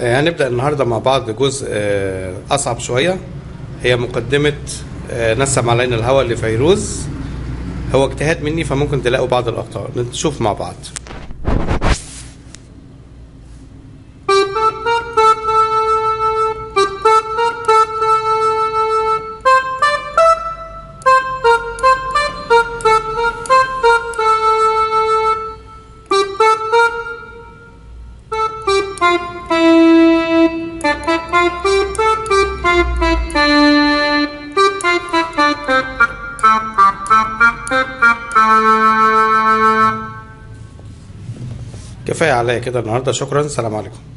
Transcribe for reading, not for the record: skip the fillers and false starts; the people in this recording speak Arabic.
هنبدأ النهاردة مع بعض جزء أصعب شوية. هي مقدمة نسم علينا الهوى لفيروز. هو اجتهاد مني فممكن تلاقوا بعض الأخطاء، نشوف مع بعض. كفاية عليا كده النهاردة، شكرا، سلام عليكم.